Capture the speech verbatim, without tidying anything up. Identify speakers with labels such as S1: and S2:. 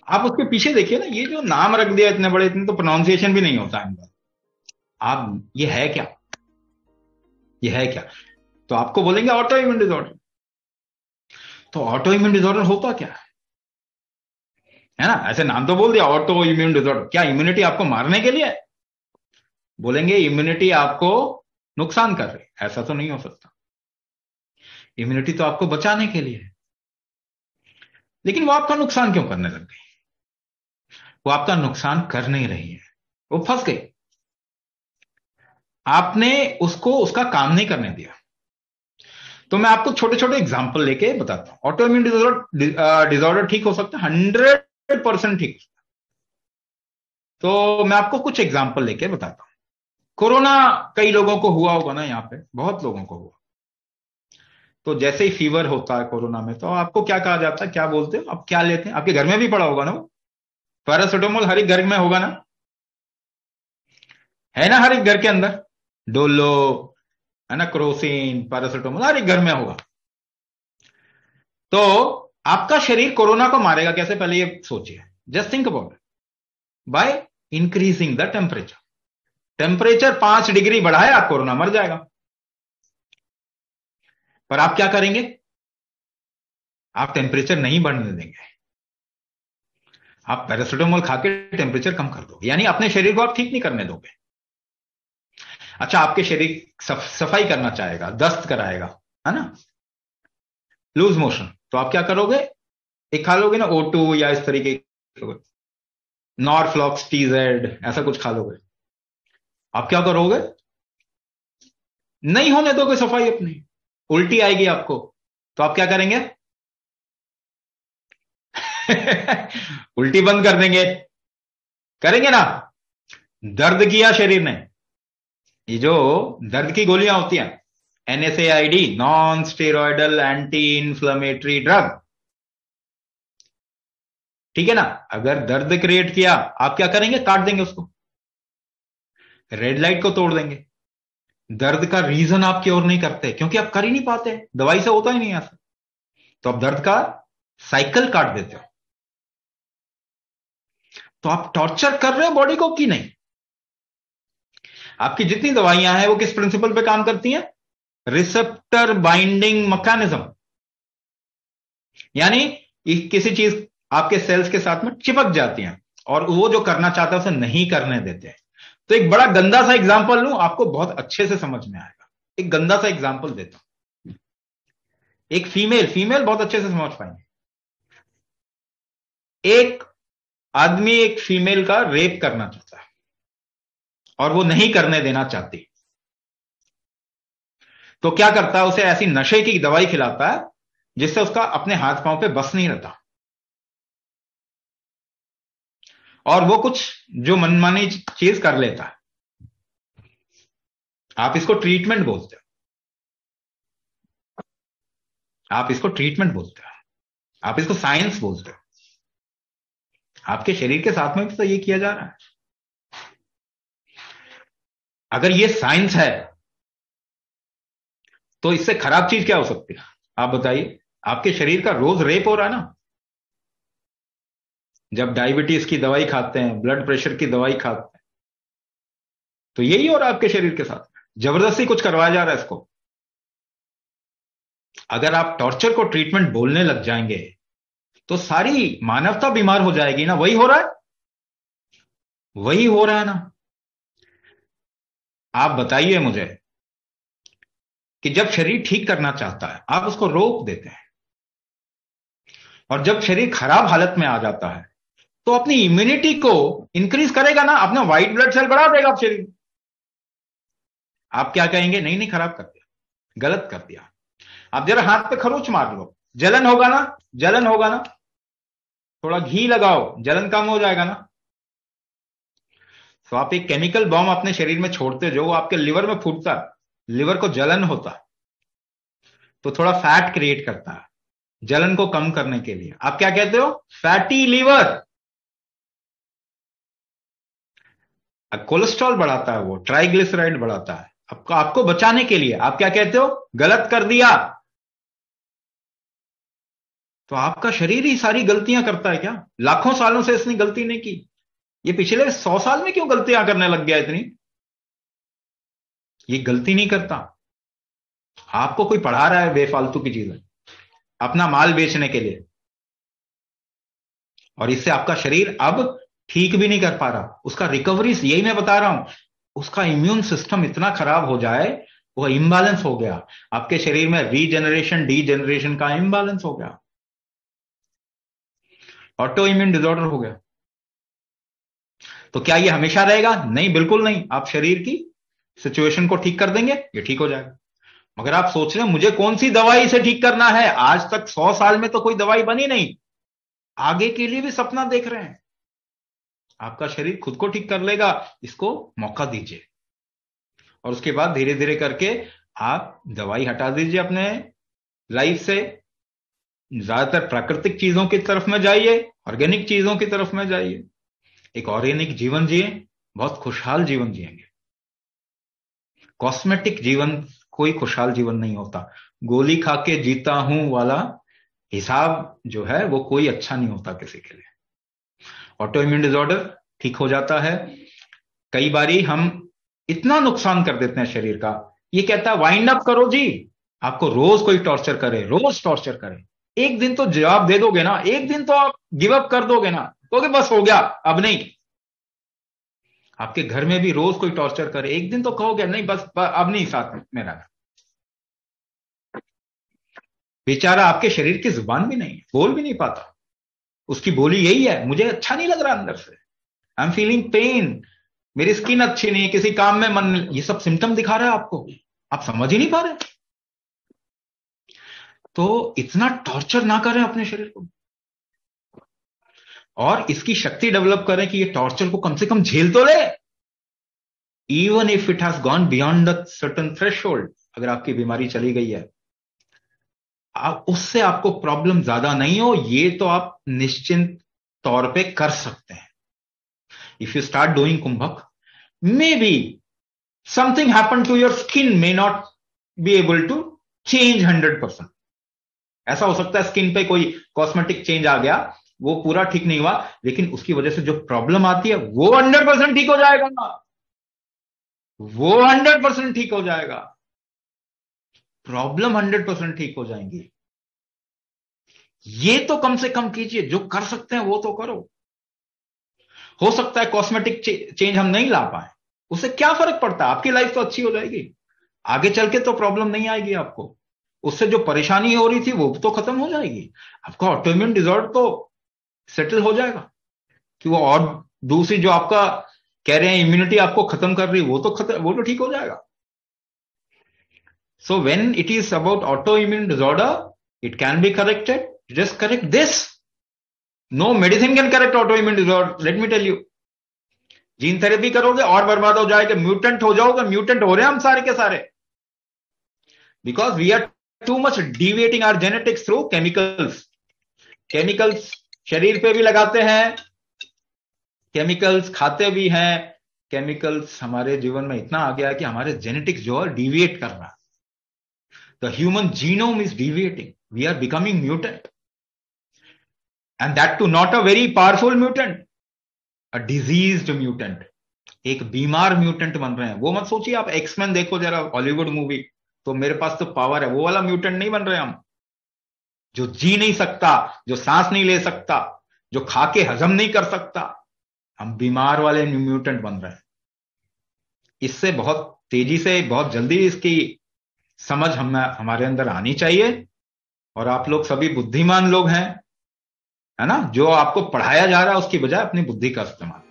S1: आप उसके पीछे देखिए ना, ये जो नाम रख दिया इतने बड़े, इतने तो प्रोनाउंसिएशन भी नहीं होता है इनका। आप ये है क्या, ये है क्या? तो आपको बोलेंगे ऑटो इम्यून डिसऑर्डर। तो ऑटो इम्यून डिसऑर्डर होता क्या है है ना? ऐसे नाम तो बोल दिया ऑटो इम्यून डिसऑर्डर, क्या इम्यूनिटी आपको मारने के लिए है? बोलेंगे इम्यूनिटी आपको नुकसान कर रही है, ऐसा तो नहीं हो सकता। इम्यूनिटी तो आपको बचाने के लिए है। लेकिन वो आपका नुकसान क्यों करने लग गई? वो आपका नुकसान कर नहीं रही है, वो फंस गई। आपने उसको उसका काम नहीं करने दिया। तो मैं आपको छोटे छोटे एग्जाम्पल लेके बताता हूं। ऑटो इम्यून डिसऑर्डर डिसऑर्डर ठीक हो सकता है, हंड्रेड परसेंट ठीक। तो मैं आपको कुछ एग्जाम्पल लेके बताता हूं। कोरोना कई लोगों को हुआ होगा ना, यहाँ पे बहुत लोगों को हुआ। तो जैसे ही फीवर होता है कोरोना में, तो आपको क्या कहा जाता है, क्या बोलते हो आप, क्या लेते हैं? आपके घर में भी पड़ा होगा ना वो, पैरासिटामोल हर एक घर में होगा ना, है ना? हर एक घर के अंदर डोलो, है ना, क्रोसिन, पैरासिटामोल हर एक घर में होगा। तो आपका शरीर कोरोना को मारेगा कैसे, पहले ये सोचिए। Just think about it. By increasing the temperature. Temperature पांच डिग्री बढ़ाया, कोरोना मर जाएगा। पर आप क्या करेंगे? आप टेम्परेचर नहीं बढ़ने देंगे। आप पैरासिटामोल खा के टेम्परेचर कम कर दोगे, यानी अपने शरीर को आप ठीक नहीं करने दोगे। अच्छा, आपके शरीर सफ, सफाई करना चाहेगा, दस्त कराएगा, है ना, लूज मोशन, तो आप क्या करोगे? एक खा लोगे ना ओ टू या इस तरीके, नॉरफ्लॉक्स टीजेड, ऐसा कुछ खा लोगे। आप क्या करोगे? नहीं होने दोगे सफाई अपनी, उल्टी आएगी आपको। तो आप क्या करेंगे? उल्टी बंद कर देंगे, करेंगे ना? दर्द किया शरीर ने, ये जो दर्द की गोलियां होती हैं, NSAID, non steroidal anti inflammatory drug, ठीक है ना? अगर दर्द क्रिएट किया, आप क्या करेंगे? काट देंगे उसको, रेड लाइट को तोड़ देंगे। दर्द का रीजन आप की ओर नहीं करते, क्योंकि आप कर ही नहीं पाते, दवाई से होता ही नहीं ऐसा। तो आप दर्द का साइकिल काट देते हो। तो आप टॉर्चर कर रहे हो बॉडी को कि नहीं? आपकी जितनी दवाइयां हैं वो किस प्रिंसिपल पे काम करती हैं? रिसेप्टर बाइंडिंग मैकेनिज्म, यानी किसी चीज आपके सेल्स के साथ में चिपक जाती हैं और वो जो करना चाहता है उसे नहीं करने देते हैं। तो एक बड़ा गंदा सा एग्जांपल लूं, आपको बहुत अच्छे से समझ में आएगा। एक गंदा सा एग्जांपल देता हूं। एक फीमेल फीमेल बहुत अच्छे से समझ पाएंगे। एक आदमी एक फीमेल का रेप करना चाहता है और वो नहीं करने देना चाहती। तो क्या करता है? उसे ऐसी नशे की दवाई खिलाता है जिससे उसका अपने हाथ पांव पे बस नहीं रहता, और वो कुछ जो मनमानी चीज कर लेता है। आप इसको ट्रीटमेंट बोलते हो, आप इसको ट्रीटमेंट बोलते हो, आप इसको साइंस बोलते हो। आपके शरीर के साथ में भी तो ये किया जा रहा है। अगर ये साइंस है तो इससे खराब चीज क्या हो सकती है? आप बताइए। आपके शरीर का रोज रेप हो रहा है ना। जब डायबिटीज की दवाई खाते हैं, ब्लड प्रेशर की दवाई खाते हैं, तो यही हो रहा है आपके शरीर के साथ। जबरदस्ती कुछ करवाया जा रहा है इसको। अगर आप टॉर्चर को ट्रीटमेंट बोलने लग जाएंगे तो सारी मानवता बीमार हो जाएगी ना। वही हो रहा है, वही हो रहा है ना। आप बताइए मुझे कि जब शरीर ठीक करना चाहता है आप उसको रोक देते हैं, और जब शरीर खराब हालत में आ जाता है तो अपनी इम्यूनिटी को इंक्रीज करेगा ना, अपना व्हाइट ब्लड सेल बढ़ा देगा आप शरीर। आप क्या कहेंगे? नहीं नहीं, खराब कर दिया, गलत कर दिया। आप जरा हाथ पे खरोच मार लो, जलन होगा ना, जलन होगा ना। थोड़ा घी लगाओ, जलन कम हो जाएगा ना। तो आप एक केमिकल बॉम्ब अपने शरीर में छोड़ते हो जो आपके लिवर में फूटता है, लिवर को जलन होता है, तो थोड़ा फैट क्रिएट करता है जलन को कम करने के लिए। आप क्या कहते हो? Fatty liver. कोलेस्ट्रॉल बढ़ाता है वो, ट्राइग्लिसराइड बढ़ाता है आपको, आपको बचाने के लिए। आप क्या कहते हो? गलत कर दिया। तो आपका शरीर ही सारी गलतियां करता है क्या? लाखों सालों से इसने गलती नहीं की, ये पिछले सौ साल में क्यों गलतियां करने लग गया इतनी? ये गलती नहीं करता। आपको कोई पढ़ा रहा है बेफालतू की चीजें अपना माल बेचने के लिए, और इससे आपका शरीर अब ठीक भी नहीं कर पा रहा। उसका रिकवरी, यही मैं बता रहा हूं, उसका इम्यून सिस्टम इतना खराब हो जाए, वो इम्बैलेंस हो गया आपके शरीर में, रीजनरेशन डीजनरेशन का इम्बैलेंस हो गया, ऑटो इम्यून डिसऑर्डर हो गया। तो क्या ये हमेशा रहेगा? नहीं, बिल्कुल नहीं। आप शरीर की सिचुएशन को ठीक कर देंगे, ये ठीक हो जाएगा। मगर आप सोच रहे हैं मुझे कौन सी दवाई से ठीक करना है? आज तक सौ साल में तो कोई दवाई बनी नहीं, आगे के लिए भी सपना देख रहे हैं। आपका शरीर खुद को ठीक कर लेगा, इसको मौका दीजिए, और उसके बाद धीरे धीरे करके आप दवाई हटा दीजिए अपने लाइफ से, ज्यादातर प्राकृतिक चीजों की तरफ में जाइए, ऑर्गेनिक चीजों की तरफ में जाइए, एक ऑर्गेनिक जीवन जिए, बहुत खुशहाल जीवन जिएंगे। कॉस्मेटिक जीवन कोई खुशहाल जीवन नहीं होता। गोली खा के जीता हूं वाला हिसाब जो है वो कोई अच्छा नहीं होता किसी के लिए। ऑटो इम्यून डिसऑर्डर ठीक हो जाता है। कई बारी हम इतना नुकसान कर देते हैं शरीर का, ये कहता है वाइंड अप करो जी, आपको रोज कोई टॉर्चर करे, रोज टॉर्चर करे, एक दिन तो जवाब दे दोगे ना, एक दिन तो आप गिव अप कर दोगे ना, क्योंकि बस हो गया अब नहीं। आपके घर में भी रोज कोई टॉर्चर करे, एक दिन तो कहोगे नहीं बस अब नहीं साथ में रहना। बेचारा आपके शरीर की जुबान भी नहीं है, बोल भी नहीं पाता, उसकी बोली यही है, मुझे अच्छा नहीं लग रहा अंदर से, आई एम फीलिंग पेन, मेरी स्किन अच्छी नहीं, किसी काम में मन, ये सब सिम्टम दिखा रहा है आपको, आप समझ ही नहीं पा रहे। तो इतना टॉर्चर ना करें अपने शरीर को, और इसकी शक्ति डेवलप करें कि ये टॉर्चर को कम से कम झेल तो ले, even if it has gone beyond the certain threshold. अगर आपकी बीमारी चली गई है, आप उससे आपको प्रॉब्लम ज्यादा नहीं हो, ये तो आप निश्चिंत तौर पे कर सकते हैं। If you start doing kumbhak, may be something happen to your skin, may not be able to change hundred percent. ऐसा हो सकता है स्किन पे कोई कॉस्मेटिक चेंज आ गया, वो पूरा ठीक नहीं हुआ, लेकिन उसकी वजह से जो प्रॉब्लम आती है वो हंड्रेड परसेंट ठीक हो जाएगा ना, वो हंड्रेड परसेंट ठीक हो जाएगा, प्रॉब्लम हंड्रेड परसेंट ठीक हो जाएंगी। ये तो कम से कम कीजिए, जो कर सकते हैं वो तो करो। हो सकता है कॉस्मेटिक चेंज हम नहीं ला पाए, उससे क्या फर्क पड़ता है, आपकी लाइफ तो अच्छी हो जाएगी, आगे चल के तो प्रॉब्लम नहीं आएगी आपको, उससे जो परेशानी हो रही थी वो तो खत्म हो जाएगी, आपका ऑटोइम्यून डिसऑर्डर तो सेटल हो जाएगा, कि वो और दूसरी जो आपका कह रहे हैं इम्यूनिटी आपको खत्म कर रही है, वो तो खत्म, वो तो ठीक हो जाएगा। So when it is about auto immune disorder, it can be corrected, just correct this. No medicine can correct auto immune disorder, let me tell you. Gene therapy करोगे और बर्बाद हो जाएगा, म्यूटेंट हो जाओगे, म्यूटेंट हो रहे हैं हम सारे के सारे, because we are too much deviating our genetics through chemicals. Chemicals शरीर पे भी लगाते हैं, केमिकल्स खाते भी हैं, केमिकल्स हमारे जीवन में इतना आ गया है कि हमारे जेनेटिक्स जो है डिविएट कर रहा है। The human genome is deviating, we are becoming mutant, and that too not a very powerful mutant, a diseased mutant, एक बीमार म्यूटेंट बन रहे हैं। वो मत सोचिए, आप एक्समैन देखो जरा हॉलीवुड मूवी, तो मेरे पास तो पावर है, वो वाला म्यूटेंट नहीं बन रहे हम, जो जी नहीं सकता, जो सांस नहीं ले सकता, जो खा के हजम नहीं कर सकता, हम बीमार वाले म्यूटेंट बन रहे हैं। इससे बहुत तेजी से, बहुत जल्दी इसकी समझ हम हमारे अंदर आनी चाहिए। और आप लोग सभी बुद्धिमान लोग हैं, है ना, जो आपको पढ़ाया जा रहा है उसकी बजाय अपनी बुद्धि का इस्तेमाल